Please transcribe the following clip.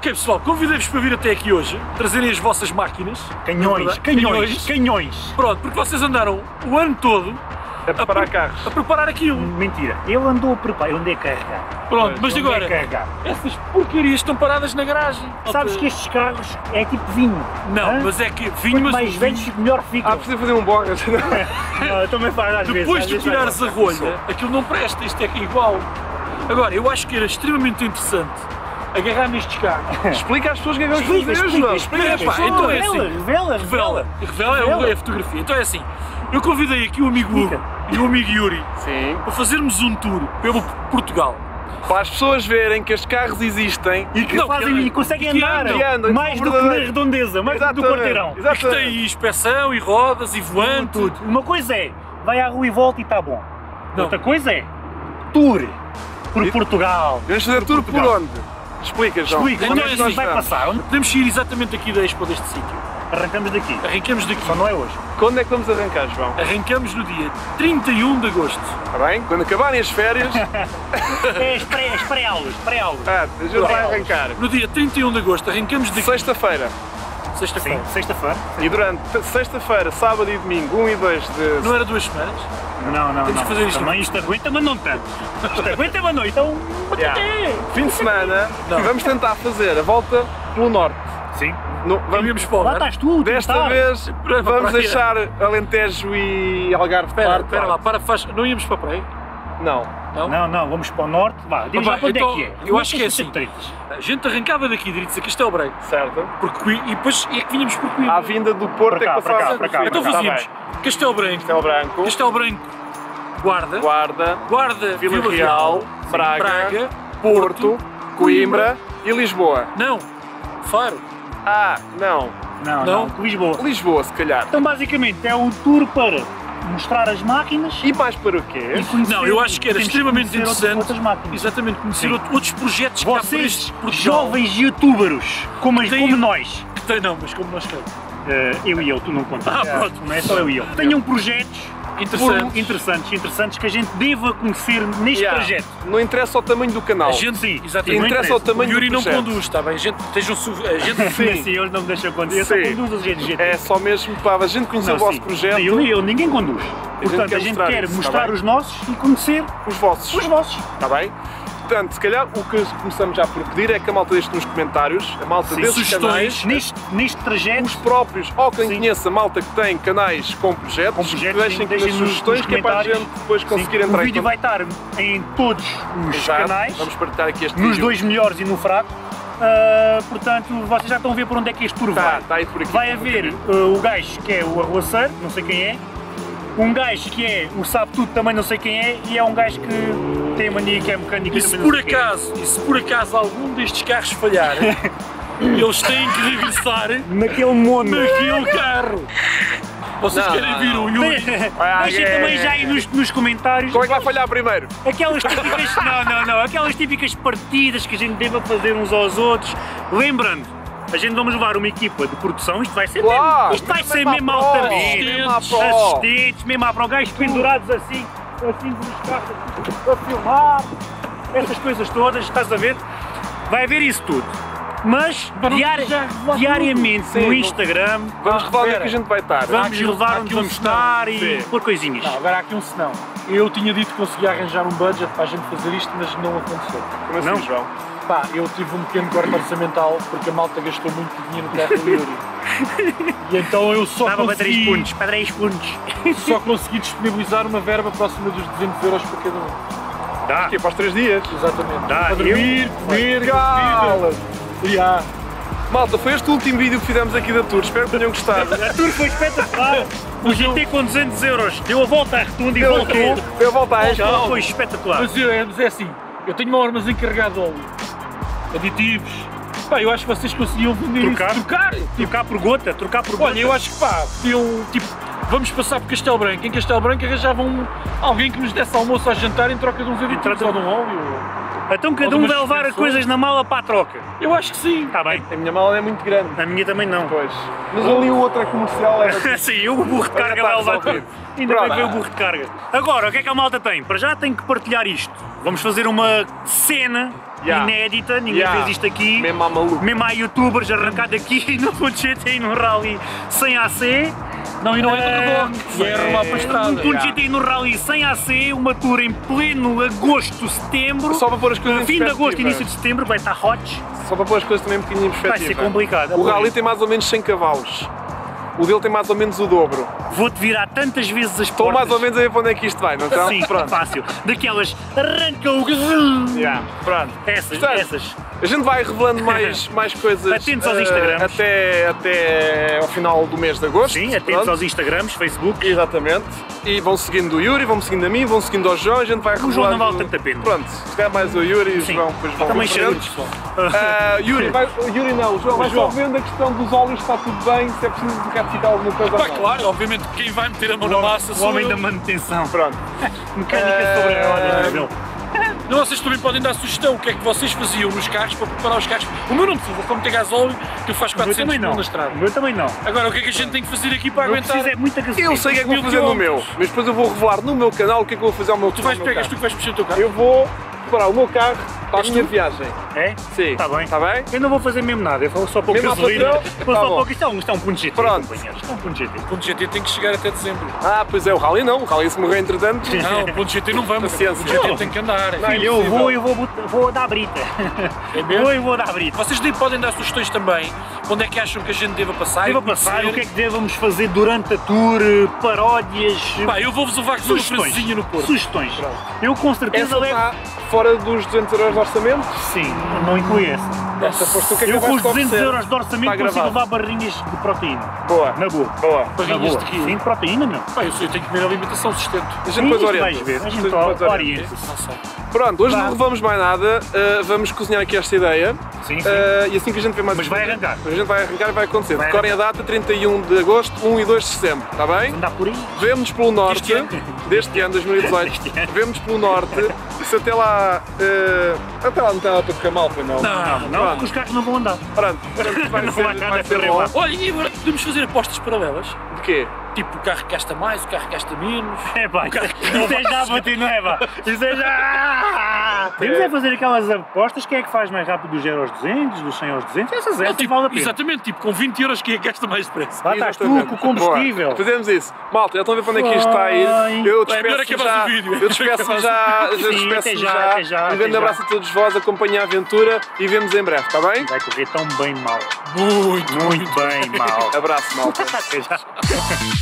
Ok pessoal, convidei-vos para vir até aqui hoje, trazerem as vossas máquinas. Canhões. Pronto, porque vocês andaram o ano todo a preparar carros. A preparar aquilo. Mentira, ele andou a preparar, eu andei a carregar. Pronto, mas Eu andei agora, a carregar. essas porcarias estão paradas na garagem. Sabes que estes carros é tipo vinho. Não, hã? mas é que vinho, Quanto mas mais velhos, melhor fica. Precisa fazer um borras. Também faz às vezes. depois de tirares a rolha, aquilo não presta, isto é que é igual. Agora, eu acho que era extremamente interessante agarrar nestes carros. Explica às pessoas o que é que vamos fazer, João. Explica às pessoas. Então é assim. Revela é a fotografia. Então é assim, eu convidei aqui o amigo Hugo e o amigo Yuri para fazermos um tour pelo Portugal. Para as pessoas verem que estes carros existem e que fazem e conseguem andar mais do que na redondeza, mais do que o quarteirão. E que tem inspeção e rodas e voante. Tudo. Uma coisa é, vai à rua e volta e está bom. Outra coisa é, tour por Portugal. Vamos fazer tour por onde? Explica, João. Explica, então, onde é que nós vai passar? Podemos sair exatamente aqui da Expo deste sítio. Arrancamos daqui. Arrancamos daqui. Só não é hoje. Quando é que vamos arrancar, João? Arrancamos no dia 31 de agosto. Está bem? Quando acabarem as férias... É as pré-aulas. A gente vai arrancar. No dia 31 de agosto arrancamos daqui. Sexta-feira. Sexta-feira. E durante sexta-feira, sábado e domingo, 1 e 2 de... Não era 2 semanas? Não. Temos que fazer isto. Também isto aguenta, mas não tanto. Isto aguenta, mas não. Então... Fim de semana, vamos tentar fazer a volta pelo norte. Sim. Vamos para o lá estás tu. Desta vez vamos deixar Alentejo e Algarve de parte. Espera lá, não íamos para a praia? Não, vamos para o norte. Vá, diz lá para onde é que é. Eu acho que é assim. A gente arrancava daqui direito a Castelo Branco. certo? E depois é que vinhamos por Coimbra. À vinda do Porto é que passava para cá. Então fazíamos Castelo Branco, Guarda, Vila Real, Braga, Porto, Coimbra e Lisboa. Não, Faro. Não, Lisboa. Lisboa, se calhar. Então basicamente é um tour para mostrar as máquinas. E mais para o quê? Não, eu acho que era extremamente interessante. Outras máquinas. Exatamente, conhecer outros projetos que há por este Vocês, jovens youtubers, como nós. Não, mas como nós temos. Eu e eu, tu não contas. Pronto. Não é só eu e eu. Tenham projetos interessantes que a gente deva conhecer neste projeto. Não interessa o tamanho do canal. A gente sim, exatamente. Interessa o tamanho do Yuri não projeto. conduz, está bem? A gente Sim, eles não me deixam conduzir. Eu só conduzo os gente. É só mesmo para a gente conhecer o vosso projeto. Ninguém conduz. Portanto, a gente quer mostrar os nossos e conhecer os vossos. Está bem? Portanto, se calhar o que começamos já por pedir é que a malta deixe nos comentários, a malta desses canais, neste trajeto, os próprios, ou quem conheça a malta que tem canais com projetos, deixem aqui nas sugestões que é para a gente depois conseguir entrar em contato. O vídeo vai estar em todos os canais, vamos partilhar aqui este nos vídeo. 2 melhores e no fraco. Portanto, vocês já estão a ver por onde é que este tour vai. Está aí por aqui. Vai haver o gajo que é o arruaceiro, não sei quem é, um gajo que é o sabe tudo, também não sei quem é, e é um gajo que tem a mania que é mecânico. E se por acaso algum destes carros falhar, eles têm que regressar naquele carro. Vocês querem vir o Yuri? Deixem também já aí nos comentários. Como é que vai falhar primeiro? Aquelas típicas, aquelas típicas partidas que a gente deva fazer uns aos outros. Lembrando, a gente vamos levar uma equipa de produção, isto vai ser mesmo altamente. Assistentes, mesmo à pro, gajos pendurados assim nos carros, a filmar, essas coisas todas, estás a ver? Vai haver isso tudo. Mas diariamente no Instagram vamos revelar onde é que a gente vai estar. Vamos levar onde vamos estar e pôr coisinhas. Não, agora há aqui um senão. Eu tinha dito que conseguia arranjar um budget para a gente fazer isto, mas não aconteceu. Como assim, João? Pá, eu tive um pequeno corte orçamental porque a malta gastou muito dinheiro no carro do Yuri. E então eu só consegui... para 3 pontos. Só consegui disponibilizar uma verba próxima dos 200 euros para cada um. Dá. Aqui é para os 3 dias. Exatamente. Dá. Para dormir, comer, comida. Malta, foi este o último vídeo que fizemos aqui da Tour, espero que tenham gostado. A Tour foi espetacular. O GT com 200 euros deu a volta à retunda e voltou. Deu a volta à Expo. Foi espetacular. Mas é assim, eu tenho um armazém carregado de óleo, aditivos. Pá, eu acho que vocês conseguiam vender trocar por gota, Olha, eu acho que pá, podiam, tipo, vamos passar por Castelo Branco. Em Castelo Branco arranjavam alguém que nos desse almoço a jantar em troca de uns aditivos ou de um óleo. Então cada um vai levar as coisas na mala para a troca. Eu acho que sim. Está bem. A minha mala é muito grande. A minha também não. Pois. Mas ali o outro é comercial. Sim, o burro de carga vai levar tudo. Ainda bem que veio o burro de carga. Agora, o que é que a malta tem? Para já tem que partilhar isto vamos fazer uma cena inédita, ninguém fez isto aqui. Mesmo à maluco. Mesmo há youtubers arrancado aqui no GT no rally sem AC. Não, e não é de reboque, é arrumar para a estrada. Um GT no rally sem AC, uma tour em pleno agosto, setembro. Só para pôr as coisas em fim de agosto, perspectiva. início de setembro, vai estar hot. Só para pôr as coisas também um bocadinho em perspectiva. Vai ser complicado. O rally tem mais ou menos 100 cavalos. O dele tem mais ou menos o dobro. Vou-te virar tantas vezes as Estou portas. mais ou menos a ver para onde é que isto vai, não está? Sim, Pronto. fácil. Daquelas arranca o... Pronto. Essas. A gente vai revelando mais coisas. Atentos aos Instagrams. Até ao final do mês de agosto. Sim, atentos aos Instagrams, Facebook. Exatamente. E vão seguindo o Yuri, vão seguindo a mim, vão seguindo ao João, a gente vai revelando. O João não vale tanta pena. Pronto, se calhar mais o Yuri e o João depois vão também revelando. Yuri não, João, vai só vendo a questão dos óleos, está tudo bem, se é preciso retificar alguma coisa. Pá, claro, obviamente quem vai meter a mão na massa O sou homem eu. da manutenção. Pronto. Mecânica sobre a ordem, meu. Não, vocês também podem dar sugestão, o que é que vocês faziam nos carros para preparar os carros. O meu não precisa, como tem gasóleo, que faz O meu 400 também mil não. na estrada. O meu também não. Agora, o que é que a gente tem que fazer aqui para Eu aguentar? preciso é muita gasolina. Eu sei o que é que vou fazer no meu, mas depois eu vou revelar no meu canal o que é que eu vou fazer ao meu Tu vais ao meu pegar, carro. tu que vais mexer o teu carro. Eu vou preparar o meu carro para a minha viagem. É? Sim. Está bem. Está bem? Eu não vou fazer mesmo nada, eu vou só pôr Mesmo à gasolina. patrão? Vou Tá só bom. pôr... Isto é um ponto GT, Pronto. companheiros. Isto é um ponto GT. O ponto GT tem que chegar até dezembro. Ah, pois é, o rally não, o rally se morrer entretanto. Não, o ponto GT não vamos. O Paciência. ponto GT tem que andar. Não, Filho, eu vou dar brita. Vou dar brita. Vocês podem dar sugestões também, onde é que acham que a gente deva passar. Deva passar, o que é que devemos fazer durante a tour, paródias... Pá, eu vou-vos levar com uma francesinha no Porto. Sugestões. Eu com certeza Essa levo... está fora dos 200 euros de orçamento? Sim, não inclui essa. Essa foste tu que Eu com os acabaste de 200 oferecer. euros de orçamento Está consigo gravado. levar barrinhas de proteína. Boa. Na boa. Boa. Na Barrinhas boa. de quê? Sim, de proteína, meu. Pá, eu tenho que comer alimentação sustento. A gente depois orienta. Vais ver, a gente orienta-se. Não sei. Pronto, hoje não levamos mais nada, vamos cozinhar aqui esta ideia. Sim, sim. E assim que a gente vê mais Mas vai arrancar. A gente vai arrancar e vai acontecer. Vai Decorem a data 31 de agosto, 1 e 2 de setembro, está bem? Andar por aí. Vemo-nos pelo norte, deste ano, 2018, Deste ano. vemo-nos pelo norte, se até lá não está para correr mal, foi não? Não, Pronto. porque os carros não vão andar. Pronto, vai Não ser, vai nada vai ser correr bom. mal. Olha, e agora podemos fazer apostas paralelas? De quê? Tipo, o carro gasta mais, o carro gasta menos. É pá, isso é já bater, não é pá? Isso é já... Temos é fazer aquelas apostas, quem é que faz mais rápido dos 0 aos 200, dos 100 aos 200, essas Não, essas tipo, vale a pena. exatamente, tipo, com 20 euros quem é que gasta mais depressa? Lá estás tu Exatamente. com o combustível. Boa. Fazemos isso. Malta, já estão a ver para onde é que isto está a ir. Eu É melhor despeço acabar já. o vídeo. Eu despeço já. Sim, até já, Um grande até abraço a todos vós, acompanhem a aventura e vemos em breve, está bem? Vai correr tão bem mal. Muito Muito bem mal. Abraço, malta. Até já.